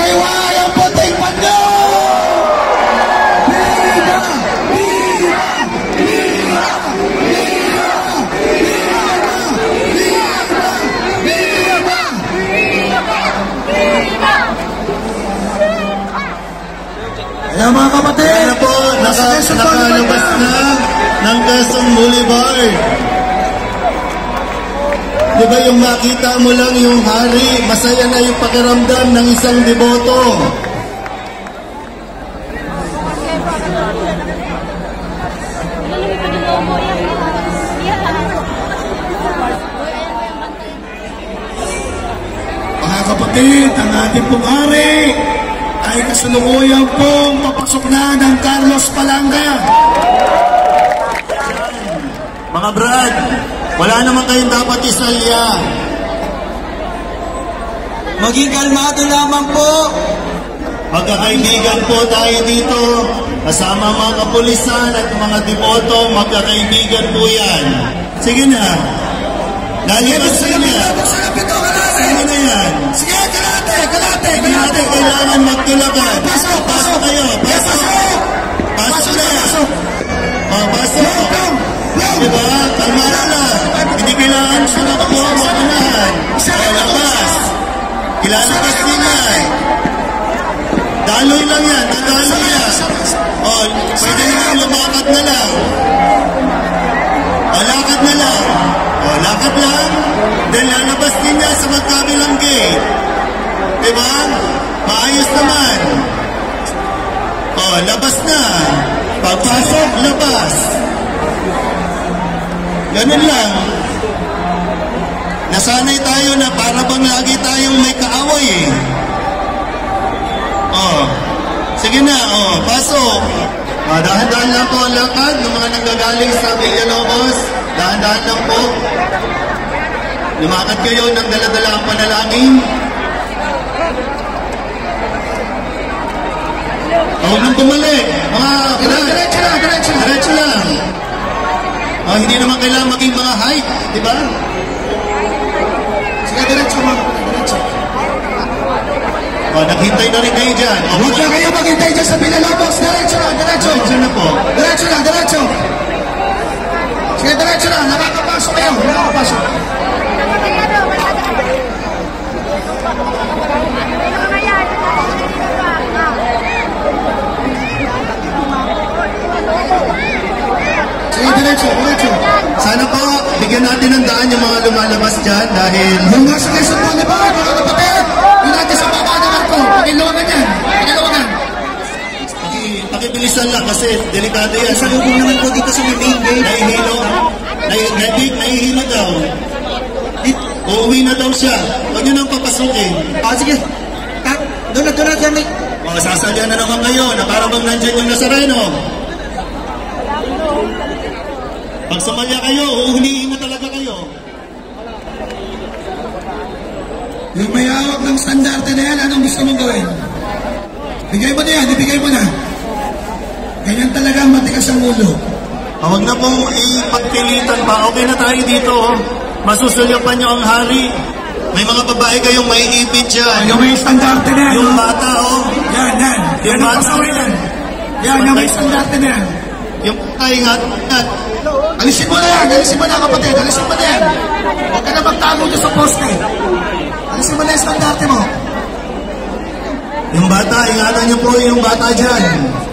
Kaywa yung puting panyo! Viva! Viva! Viva! Viva! Viva! Viva! Viva! Kaya mga kapatid, kaya po, nakalabas na ng Quezon Boulevard. Diba yung makita mo lang yung hari, masaya na yung pakiramdam ng isang deboto. mga kapatid, ang ating pong hari ay kasalukuyang pong papasok na ng Carlos Palanga. Mga brad, wala naman kayong dapat isalya. Maging kalmado lamang po. Magkakaibigan po tayo dito. Kasama mga kapulisan at mga deboto, magkakaibigan po yan. Sige na. Lalipasin niya. Sige na yan. Sige, kalate. Kalate, kailangan magtulakan. Pasok kayo. Pasok na yan. Pasok. Diba? Kalmado lang. Hindi kailangan siya nakuha makunahan. Lalabas. Ilalabas din yan. Daloy lang yan. Dadaloy yan. Pwede nyo lumakad na lang. Lakad na lang. Lakad lang. Then lalabas din yan sa magkabilang gate. Diba? Maayos naman. Labas na. Pagpasok, labas. Ganun lang. Nasanay tayo na para bang lagi tayong may kaaway eh. Sige na, pasok. Dahan-dahan lang po ang lakad ng mga nanggagaling sa Villalobos. Dahan-dahan lang po. Lumakad kayo ng dala-dala ang panalangin. Huwag nang tumalik. Diretso lang. Hindi naman kailangan maging mga height, di ba? Sige, diretso. Naghintay na rin kayo dyan. Huwag na kayo maghintay dyan sa Villalobos. Diretso na po. Diretso. Sige, diretso na. Nakakapasok kayo. Sige, diretso. Sana po, bigyan natin ng daan yung mga lumalabas dyan dahil... Yung nasa Quezon Boulevard, mga kapatid, yung natin sa baba naman ko. Pakilawagan yan. Pakibilisan lang kasi delikado yan. Sa lubong naman po dito sa main gate. Nahihilo daw. Uuwi na daw siya. Huwag nyo nang papasukin. Sige. Doon na. Sasalya na naman kayo na parang bang nandyan yung Nazareno. Pag sumalya kayo, uulihin na talaga kayo. Yung may hawak ng standarte na yan, anong gusto mong gawin? Ibigay mo na. Ganyan talaga ang matigas ang ulo. Huwag na pong ipagpilitan pa. Okay na tayo dito. Masusulyapan nyo ang hari. May mga babae kayong may ipit dyan. Yung may standarte na yan. Yung bata, Yan. Yung bata. Yan, yung may standarte na yan. Yung bata, ingat. Alisin mo na kapatid. Huwag ka na magtago dyan sa poste. Alisin mo na yung standarte mo. Yung bata, ingatan nyo po yung bata dyan.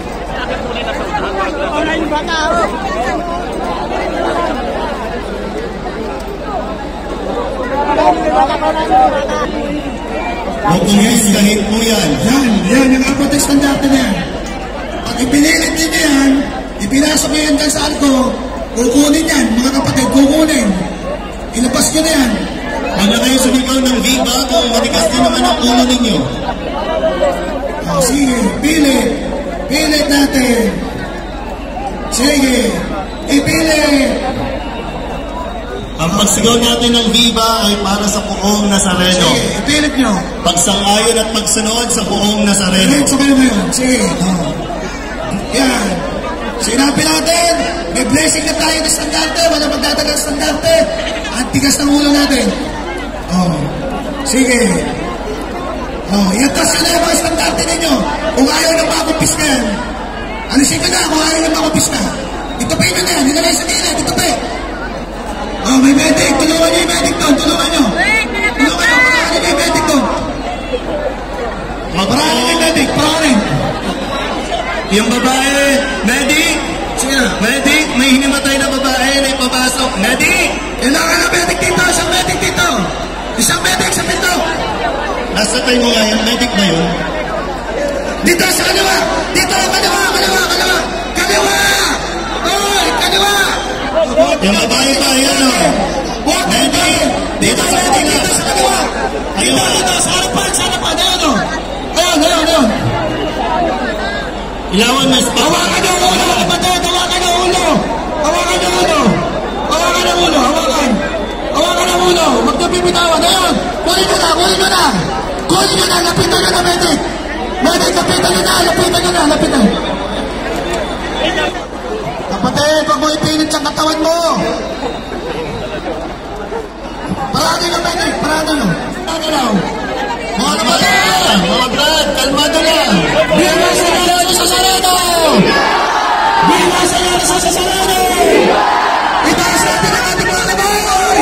Magulis kahit po yan. Yan, yung apat na standarte na yan. Pag ipinilit din yan, ipinasok nyo yan dyan sa alko, kukunin yan, mga kapatid, kukunin. Ilabas nyo na yan. Huwag na kayo sumigaw ng viva kung matigas din naman ang ulo ninyo. Sige, pilit natin. Sige, ipilit. Ang pagsigaw natin ng viva ay para sa buong Nazareno. Sige, ipilit nyo. Pagsang-ayon at pagsunod sa buong Nazareno. Diretso kayo ngayon. Sige. Yan. Sinabi natin, may blessing na tayo ng standarte, wala magdadagang standarte. At tigas ng ulo natin. Sige. Oh, iantas ka na yung mga estandarte ninyo. Kung ayaw ng makupis na yan, alisin ka na kung ayaw ng makupis na. Itupin nyo na yan, nilagay sa gilid, itupin. Oh, may medic, tulungan nyo yung medic doon, tulungan nyo. Tulungan nyo, parahan nyo yung medic doon. Parahan nyo yung medic, parahan. Yung babae, medic! Sige na. Medic! May hinimatay na babae na ipapasok. Medic! Kailangan ng medic dito, isang medic dito. Isang medic sa pinto. Nasa tayo mo nga yung medic na yun. Dito sa kaliwa! Dito, kaliwa, kaliwa, kaliwa! Kaliwa! Oy, kaliwa! Yung babae pa, yan o. Huwag ka Medic! Dito sa medic, medic dito sa kaliwa! Dito, dito, sa harapan, ayan o. Ayan, ayan, ayan. Ilawan mo, spot. Hawakan yung ulo, kapatid! Hawakan yung ulo! Hawakan yung ulo! Hawakan yung ulo, hawakan! Hawakan yung ulo! Huwag na bibitawan, ayan! Kunin nyo na, kunin nyo na! Kunin nyo na, lapitan nyo na, medic! Medic, lapitan nyo na, lapitan nyo na, lapitan! Kapatid, huwag mo ipinit sa katawan mo! Parado nyo, medic! Parado nyo! Parado nyo! Mga kapatid! Mga brad, kalmado lang. Viva Senado sa Senado! Viva Senado sa Senado! Itaas natin ang ating mga kamay!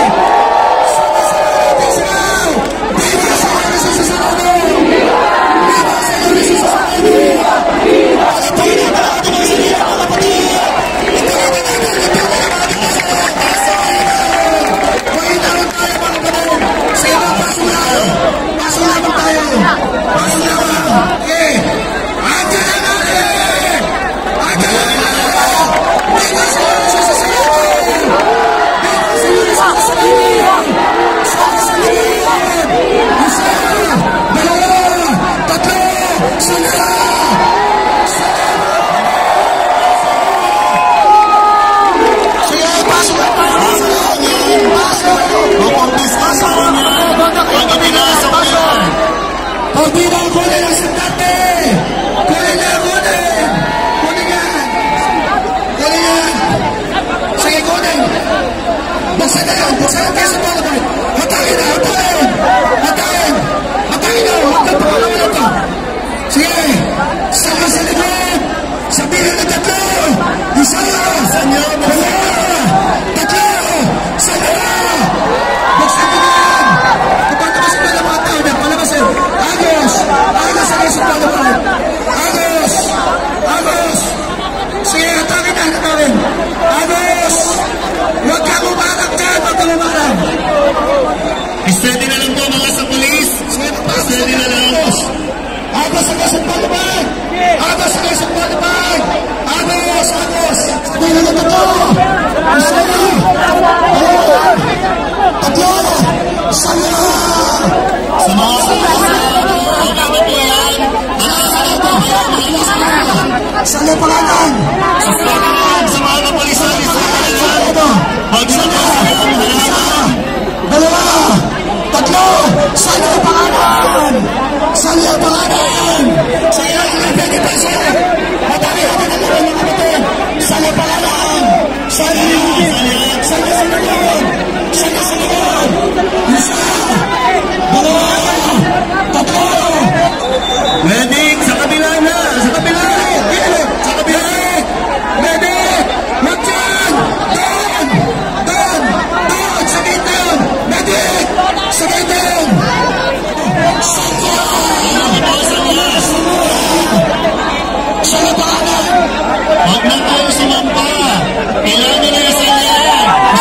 Viva Senado sa Senado! Viva Senado sa Senado! Itayin natin ang ating mga sarili mga kapatid! Itayin natin ang ating mga kapatid! Mahinaron tayo mga kapatid! Sa iba, pasok lang! Pasok lang tayo! Pasok lang! Okay! Andiyan na natin! Andiyan na natin! Viva Senado sa Senado! Viva Senado sa Senado! Sa Senado! Isa! Dalawa! Tatlo! Senado! Sige, pasok lang tayo! Pasok lang! Pasok! Kukumpis ka sa kanya. Huwag pinasok mo yan. Pag di na kunin ang sandate! Kunin na, kunin! Kunin yan! Kunin yan! Sige, kunin! Buksan na yan! Buksan ang keso mo! Hatakin na! Hatakin! Hatakin! Hatakin na! Huwag na pangalaman ito! Sige! Saka sa likod! Sabihin na tatlo! Isa! Dalawa! Tatlo! Sandala! Buksan mo na yan! Kapag naman sa mga tao niya, palabasin! Agos! Agos ang isang palabasin! Agos! Agos! Sige, hatakin na! Hatakin! Agos! Huwag kang umarang dyan! Huwag kang umarang! Steady na lang po mga sa polis. Sige, magpasok Steady na lang. Agos! Agos ang isang palabasin! Agos ang isang palabasin! Agos! Agos! Sabihin na tatlo! Isa! Dalawa! Tatlo! Sandala! Sa mga okay na po yan. Sali pangalan! Sa mga kapulisan. Huwag sa Dalawa! Tatlo! Sali ang pangalan! Sali ang pangalan! Sali ang pangalan! Matami ako na naman mga kapatid! Sali ang pangalan! Sali! Sali sa likod! Sali sa likod! Isa! Dalawa! Tatlo! Medic, sa kabila na. Sa kabila. Sa kabila! Medic! Huwag dyan! Doon! Doon! Doon! Sa gate yun! Medic! Sa gate yun! Sali pangalan! Huwag na tayo sumampa. Kailangan na yung sanya.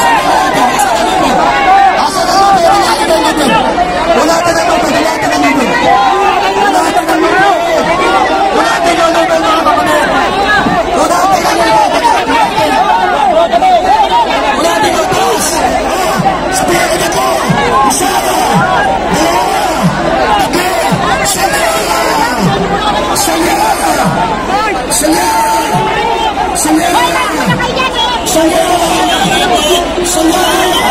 Asa na lang, wala ka na naman, wala ka na naman. Wala ka na naman. Wala ka na naman, mga kapatid. Wala ka na naman. Wala ka na taas. Sabihin ka ko. Isa. Dalawa. Tatlo. Sala. Sala. Sala. Sala. Sala. Sala.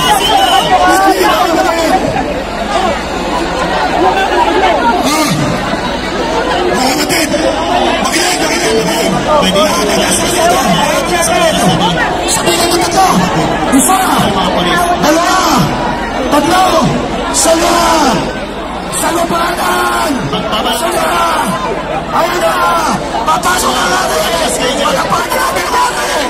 Makinig! Sabihin ka tatlo! Isa! Dalawa! Tatlo! Sala! lupanan! Pasok na! Ayun na! Papasok na natin! Walapan na natin natin!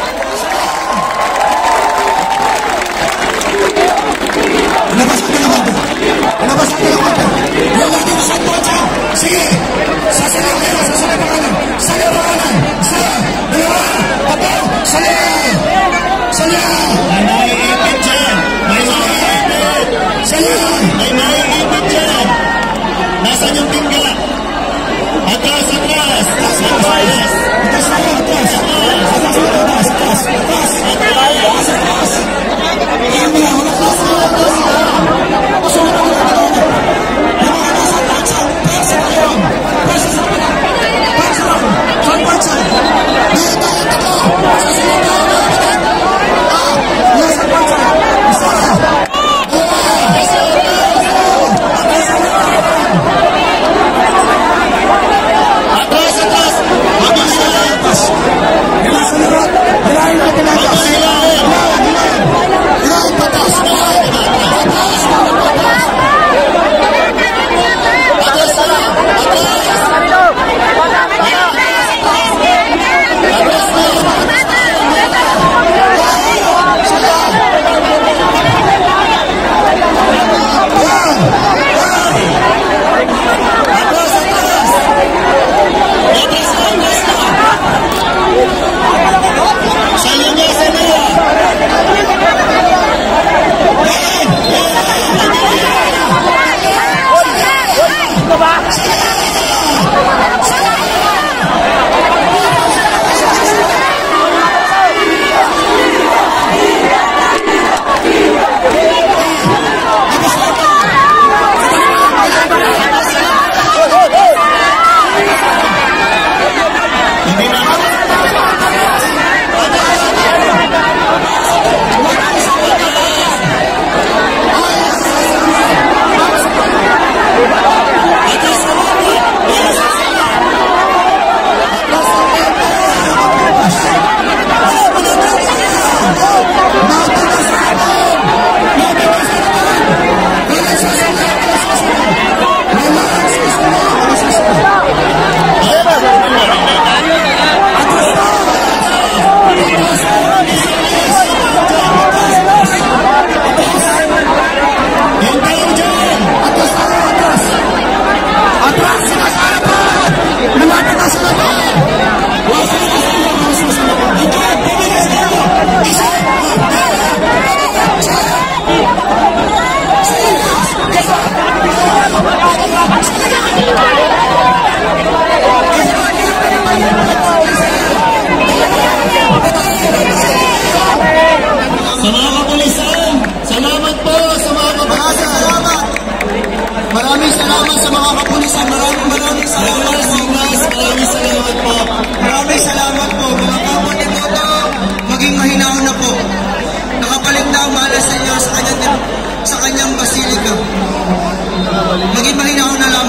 Ilabas natin ang konti! Ilabas natin ang konti! Yung natin sa kotse! Sige! Sasalay kayo! Sasalay pangalan! Salay pangalan! Salay! Dalawa! Tatlo! Salay! Salay! May naiipit dyan! May naiipit! Salay! May naiipit dyan! Nasaan yung tingga? Atras! Atras! Atras! Atas tayo! Atas! Atas! Atas! Atas! Atas! Atas! Atas! Hindi na! Wala ka sa atas! Pasok na wala ka doon! Yung mga nasa tansa! Pesa tayo! Pesa sa pala! Pesa lang! Saan pesa? Dito tayo tayo! Sasalita tayo natin! Nasa pesa! Isa! Atras! Atras! Mabilis na lang! Hilahin sa lahat! Hilahin natin ang atas! Hilahin! Hilahin patas! Hilahin! Patas! Patas! Atras na lang! Atras! Sa'yo niya! Sa'yo niya! Hindi na! Sa mga kapulisan, salamat po sa mga kapulisan. Salamat! Maraming salamat sa mga kapulisan. Maraming salamat po. Maraming salamat po. Maraming salamat po. Mga kapatid mo to, maging mahinahon na po. Nakapalit na ang malas sa inyo sa kanyang basilika. Maging mahinahon na lamang.